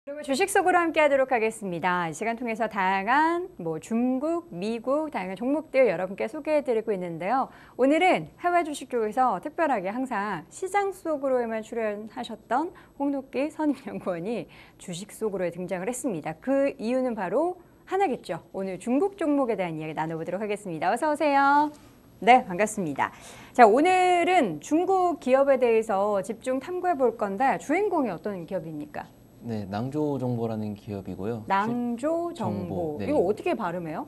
그리고 주식 속으로 함께하도록 하겠습니다. 이 시간 통해서 다양한 중국, 미국 다양한 종목들 여러분께 소개해드리고 있는데요. 오늘은 해외 주식 쪽에서 특별하게 항상 시장 속으로에만 출연하셨던 홍록기 선임연구원이 주식 속으로 등장을 했습니다. 그 이유는 바로 하나겠죠. 오늘 중국 종목에 대한 이야기 나눠보도록 하겠습니다. 어서 오세요. 네, 반갑습니다. 자, 오늘은 중국 기업에 대해서 집중 탐구해 볼 건데 주인공이 어떤 기업입니까? 네, 낭조정보라는 기업이고요. 낭조정보. 정보, 네. 이거 어떻게 발음해요?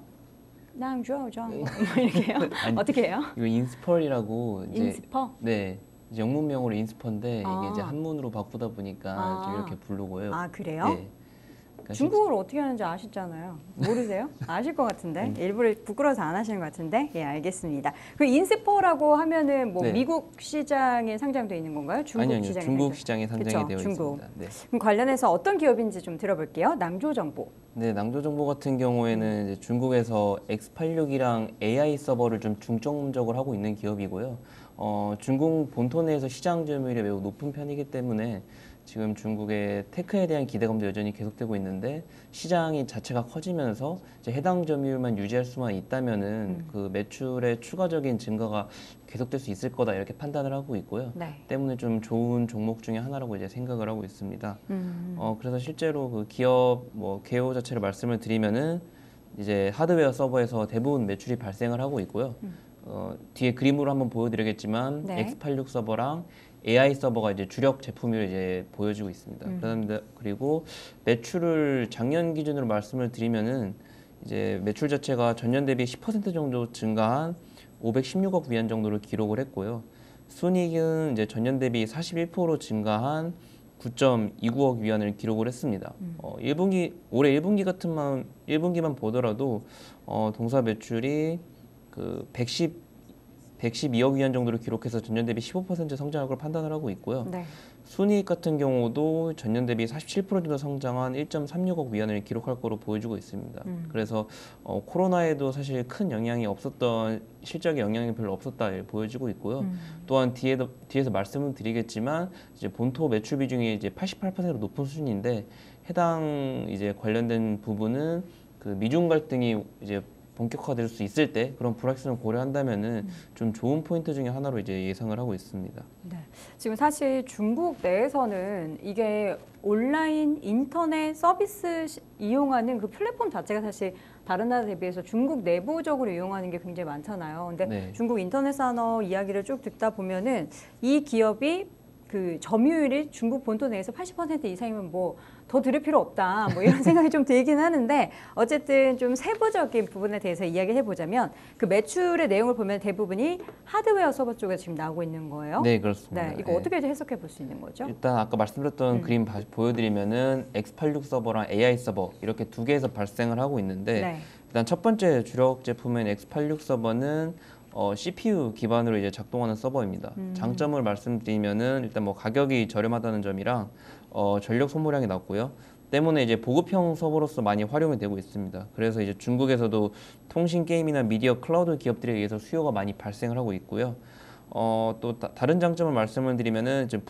낭조정보 이렇게요? 아니, 어떻게 해요? 이거 인스펄이라고 이제 인스퍼? 네, 이제 영문명으로 인스퍼인데 이게 아. 이제 한문으로 바꾸다 보니까 아. 좀 이렇게 부르고요. 아, 그래요? 네. 그러니까 중국어를 어떻게 하는지 아시잖아요. 모르세요? 아실 것 같은데. 일부러 부끄러워서 안 하시는 것 같은데. 예, 알겠습니다. 그 인스퍼라고 하면은 네. 미국 시장에 상장되어 있는 건가요? 중국 아니요, 시장에 중국 시장에 상장이 그쵸, 되어 중국. 있습니다. 네. 그럼 관련해서 어떤 기업인지 좀 들어볼게요. 낭조정보. 네, 낭조정보 같은 경우에는 이제 중국에서 X86이랑 AI 서버를 좀 중점적으로 하고 있는 기업이고요. 중국 본토 내에서 시장 점유율이 매우 높은 편이기 때문에 지금 중국의 테크에 대한 기대감도 여전히 계속되고 있는데 시장이 자체가 커지면서 이제 해당 점유율만 유지할 수만 있다면은 그 매출의 추가적인 증가가 계속될 수 있을 거다 이렇게 판단을 하고 있고요. 네. 때문에 좀 좋은 종목 중에 하나라고 이제 생각을 하고 있습니다. 그래서 실제로 그 기업 개요 자체를 말씀을 드리면은 이제 하드웨어 서버에서 대부분 매출이 발생을 하고 있고요. 뒤에 그림으로 한번 보여드리겠지만 네. X86 서버랑 AI 서버가 이제 주력 제품을 이제 보여주고 있습니다. 그리고 매출을 작년 기준으로 말씀을 드리면은 이제 매출 자체가 전년 대비 10% 정도 증가한 516억 위안 정도를 기록을 했고요. 순이익은 이제 전년 대비 41% 증가한 9.29억 위안을 기록을 했습니다. 1분기 올해 1분기만 보더라도 동사 매출이 그 112억 위안 정도를 기록해서 전년 대비 15% 성장할 걸 판단을 하고 있고요. 네. 순이익 같은 경우도 전년 대비 47% 정도 성장한 1.36억 위안을 기록할 거로 보여주고 있습니다. 그래서 코로나에도 사실 큰 영향이 없었던 실적의 영향이 별로 없었다 보여지고 있고요. 또한 뒤에서 말씀을 드리겠지만 이제 본토 매출 비중이 이제 88%로 높은 수준인데 해당 이제 관련된 부분은 그 미중 갈등이 이제 본격화될 수 있을 때 그런 불확실성을 고려한다면은 좀 좋은 포인트 중에 하나로 이제 예상을 하고 있습니다. 네. 지금 사실 중국 내에서는 이게 온라인 인터넷 서비스 이용하는 그 플랫폼 자체가 사실 다른 나라 대비해서 중국 내부적으로 이용하는 게 굉장히 많잖아요. 근데 네. 중국 인터넷 산업 이야기를 쭉 듣다 보면은 이 기업이 그 점유율이 중국 본토 내에서 80% 이상이면 더 들을 필요 없다 이런 생각이 좀 들긴 하는데 어쨌든 좀 세부적인 부분에 대해서 이야기를 해보자면 그 매출의 내용을 보면 대부분이 하드웨어 서버 쪽에 지금 나오고 있는 거예요. 네, 그렇습니다. 네, 이거 어떻게 해석해 볼 수 있는 거죠? 일단 아까 말씀드렸던 그림 다시 보여드리면은 X86 서버랑 AI 서버 이렇게 두 개에서 발생을 하고 있는데 네. 일단 첫 번째 주력 제품인 X86 서버는 CPU 기반으로 이제 작동하는 서버입니다. 장점을 말씀드리면은 일단 가격이 저렴하다는 점이랑 전력 소모량이 낮고요. 때문에 이제 보급형 서버로서 많이 활용이 되고 있습니다. 그래서 이제 중국에서도 통신 게임이나 미디어 클라우드 기업들에 의해서 수요가 많이 발생을 하고 있고요. 또 다른 장점을 말씀을 드리면은 이제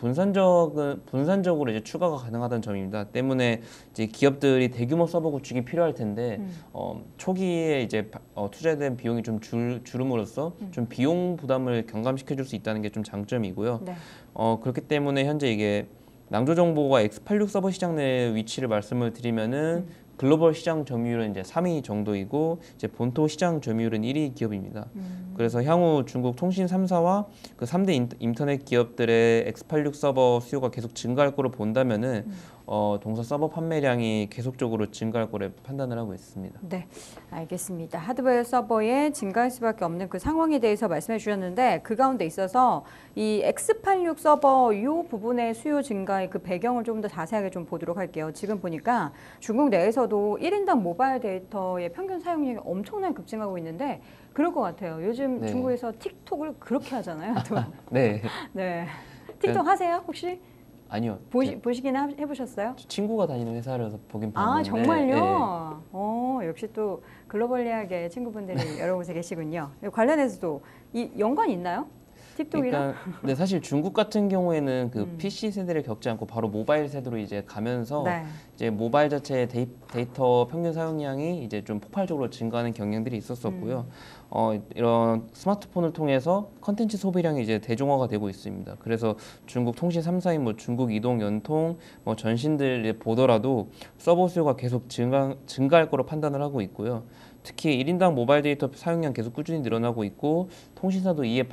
분산적으로 이제 추가가 가능하다는 점입니다. 때문에 이제 기업들이 대규모 서버 구축이 필요할 텐데 초기에 이제 투자된 비용이 좀 줄음으로써 좀 비용 부담을 경감시켜 줄 수 있다는 게 좀 장점이고요. 네. 그렇기 때문에 현재 이게 낭조정보가 X86 서버 시장 내 위치를 말씀을 드리면은 글로벌 시장 점유율은 이제 3위 정도이고 이제 본토 시장 점유율은 1위 기업입니다. 그래서 향후 중국 통신 3사와 그 3대 인터넷 기업들의 X86 서버 수요가 계속 증가할 거로 본다면은 동사 서버 판매량이 계속적으로 증가할 거로 판단을 하고 있습니다. 네, 알겠습니다. 하드웨어 서버에 증가할 수밖에 없는 그 상황에 대해서 말씀해 주셨는데 그 가운데 있어서 이 X86 서버 이 부분의 수요 증가의 그 배경을 좀 더 자세하게 좀 보도록 할게요. 지금 보니까 중국 내에서도 1인당 모바일 데이터의 평균 사용량이 엄청나게 급증하고 있는데 그럴 것 같아요. 요즘 네. 중국에서 틱톡을 그렇게 하잖아요. 또. 네. 네. 틱톡 하세요 혹시? 아니요. 보시긴 해보셨어요? 친구가 다니는 회사라서 보긴 봤는데. 아 정말요? 네. 역시 또 글로벌리하게 친구분들이 여러 곳에 계시군요. 관련해서도 이 연관이 있나요? 틱톡이랑? 그러니까 근데 사실 중국 같은 경우에는 그 음. PC 세대를 겪지 않고 바로 모바일 세대로 이제 가면서 네. 이제 모바일 자체의 데이터 평균 사용량이 이제 좀 폭발적으로 증가하는 경향들이 있었었고요. 이런 스마트폰을 통해서 컨텐츠 소비량이 이제 대중화가 되고 있습니다. 그래서 중국 통신 3사인 뭐 중국 이동, 연통, 뭐 전신들 보더라도 서버 수요가 계속 증가할 거로 판단을 하고 있고요. 특히 1인당 모바일 데이터 사용량 계속 꾸준히 늘어나고 있고 통신사도 이에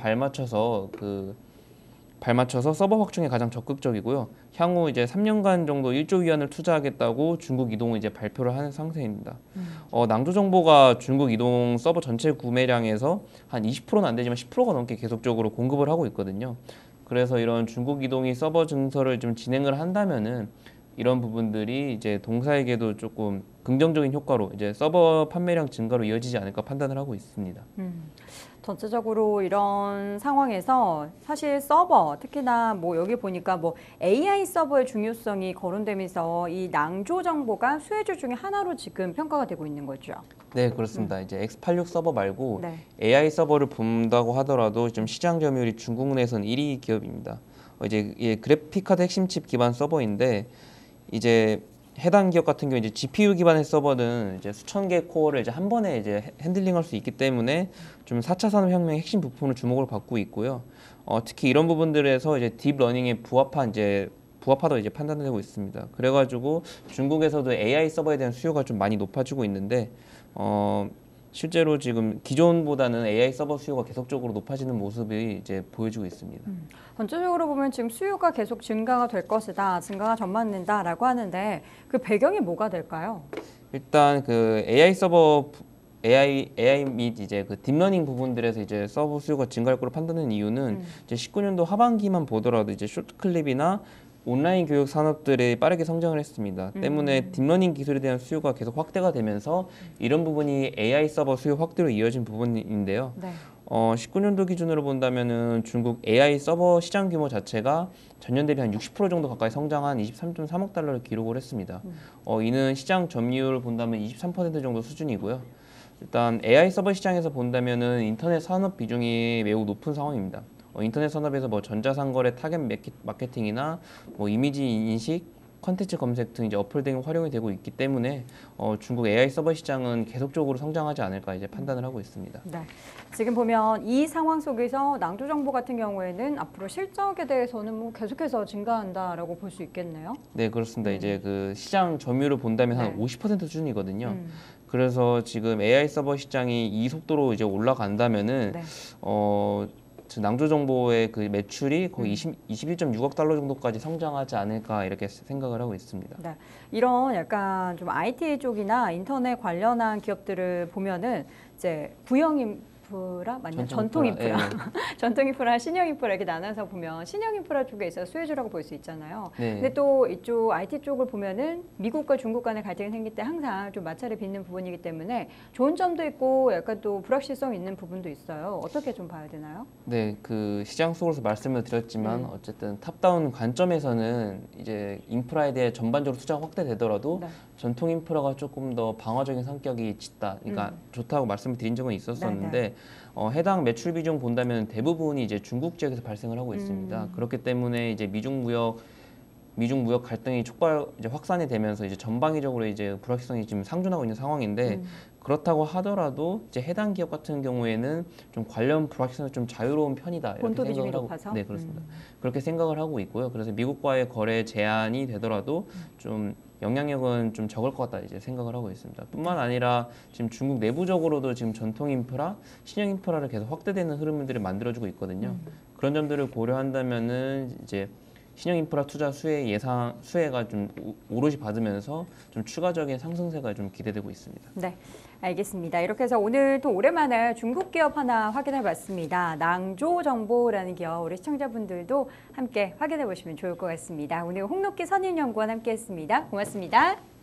발맞춰서 서버 확충에 가장 적극적이고요. 향후 이제 3년간 정도 1조 위안을 투자하겠다고 중국 이동은 이제 발표를 하는 상태입니다. 낭조정보가 중국 이동 서버 전체 구매량에서 한 20%는 안 되지만 10%가 넘게 계속적으로 공급을 하고 있거든요. 그래서 이런 중국 이동이 서버 증설을 좀 진행을 한다면은 이런 부분들이 이제 동사에게도 조금 긍정적인 효과로 이제 서버 판매량 증가로 이어지지 않을까 판단을 하고 있습니다. 전체적으로 이런 상황에서 사실 서버, 특히나 뭐 여기 보니까 뭐 AI 서버의 중요성이 거론되면서 이 낭조 정보가 수혜주 중에 하나로 지금 평가가 되고 있는 거죠. 네, 그렇습니다. 이제 X86 서버 말고 네. AI 서버를 본다고 하더라도 좀 시장 점유율이 중국 내에서는 1위 기업입니다. 이제 그래픽 카드 핵심 칩 기반 서버인데 이제 해당 기업 같은 경우 이제 GPU 기반의 서버는 이제 수천 개의 코어를 이제 한 번에 이제 핸들링할 수 있기 때문에 좀 4차 산업혁명의 핵심 부품으로 주목을 받고 있고요. 특히 이런 부분들에서 이제 딥러닝에 부합하다고 이제 판단되고 있습니다. 그래가지고 중국에서도 AI 서버에 대한 수요가 좀 많이 높아지고 있는데 실제로 지금 기존보다는 AI 서버 수요가 계속적으로 높아지는 모습이 이제 보여지고 있습니다. 전체적으로 보면 지금 수요가 계속 증가가 될 것이다, 증가가 전망된다라고 하는데 그 배경이 뭐가 될까요? 일단 그 AI 및 이제 그 딥러닝 부분들에서 이제 서버 수요가 증가할 거로 판단하는 이유는 이제 19년도 하반기만 보더라도 이제 쇼트 클립이나 온라인 교육 산업들이 빠르게 성장을 했습니다. 때문에 딥러닝 기술에 대한 수요가 계속 확대가 되면서 이런 부분이 AI 서버 수요 확대로 이어진 부분인데요. 네. 19년도 기준으로 본다면은 중국 AI 서버 시장 규모 자체가 전년 대비 한 60% 정도 가까이 성장한 23.3억 달러를 기록을 했습니다. 이는 시장 점유율을 본다면 23% 정도 수준이고요. 일단 AI 서버 시장에서 본다면은 인터넷 산업 비중이 매우 높은 상황입니다. 인터넷 산업에서 뭐 전자상거래 타겟 마케팅이나 뭐 이미지 인식, 컨텐츠 검색 등 이제 어플 등이 활용이 되고 있기 때문에 중국 AI 서버 시장은 계속적으로 성장하지 않을까 이제 판단을 하고 있습니다. 네. 지금 보면 이 상황 속에서 낭조 정보 같은 경우에는 앞으로 실적에 대해서는 뭐 계속해서 증가한다라고 볼 수 있겠네요. 네, 그렇습니다. 이제 그 시장 점유율을 본다면 한 네. 50% 수준이거든요. 그래서 지금 AI 서버 시장이 이 속도로 이제 올라간다면은 네. 낭조 정보의 그 매출이 거의 21.6억 달러 정도까지 성장하지 않을까 이렇게 생각을 하고 있습니다. 네. 이런 약간 좀 IT 쪽이나 인터넷 관련한 기업들을 보면은 이제 구형 인프라 맞냐? 전통 인프라. 네. 전통 인프라, 신형 인프라 이렇게 나눠서 보면 신형 인프라 쪽에 있어 수혜주라고 볼 수 있잖아요. 네. 근데 또 이쪽 IT 쪽을 보면은 미국과 중국 간의 갈등이 생길 때 항상 좀 마찰을 빚는 부분이기 때문에 좋은 점도 있고 약간 또 불확실성 있는 부분도 있어요. 어떻게 좀 봐야 되나요? 네, 그 시장 속으로서 말씀을 드렸지만 어쨌든 탑다운 관점에서는 이제 인프라에 대해 전반적으로 투자가 확대되더라도 네. 전통 인프라가 조금 더 방어적인 성격이 짙다, 그러니까 좋다고 말씀을 드린 적은 있었었는데 해당 매출 비중 본다면 대부분이 이제 중국 지역에서 발생을 하고 있습니다. 그렇기 때문에 이제 미중 무역 갈등이 이제 확산이 되면서 이제 전방위적으로 이제 불확실성이 지금 상존하고 있는 상황인데 그렇다고 하더라도 이제 해당 기업 같은 경우에는 좀 관련 불확실성이 좀 자유로운 편이다 이렇게 본토 비중이 생각을 하고 높아서? 네, 그렇습니다. 그렇게 생각을 하고 있고요. 그래서 미국과의 거래 제한이 되더라도 좀 영향력은 좀 적을 것 같다 이제 생각을 하고 있습니다. 뿐만 아니라 지금 중국 내부적으로도 지금 전통 인프라, 신형 인프라를 계속 확대되는 흐름들을 만들어주고 있거든요. 그런 점들을 고려한다면은 이제 신형 인프라 투자 수혜가 좀 오롯이 받으면서 좀 추가적인 상승세가 좀 기대되고 있습니다. 네, 알겠습니다. 이렇게 해서 오늘 또 오랜만에 중국 기업 하나 확인해 봤습니다. 낭조 정보라는 기업, 우리 시청자분들도 함께 확인해 보시면 좋을 것 같습니다. 오늘 홍록기 선임연구원 함께 했습니다. 고맙습니다.